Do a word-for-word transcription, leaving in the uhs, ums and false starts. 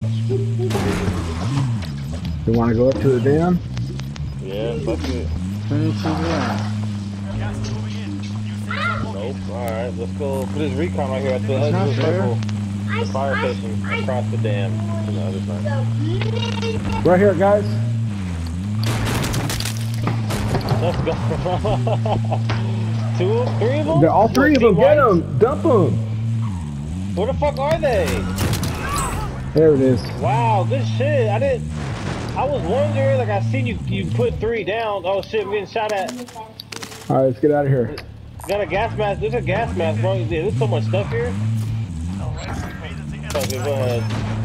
You want to go up to the dam? Yeah, fuck it. Finish it down. Nope. Alright, let's go put his recon right here at the It's edge not of the there. circle. The fire station across the dam to the other side. Right here, guys. Let's go. Two, three of them? They're all three of them. Get them. Dump them. Where the fuck are they? There it is. Wow, good shit. I didn't. I was wondering, like, I seen you you put three down. Oh shit, we're getting shot at. All right, let's get out of here. Got a gas mask. There's a gas mask, bro. There's so much stuff here. Okay, go ahead.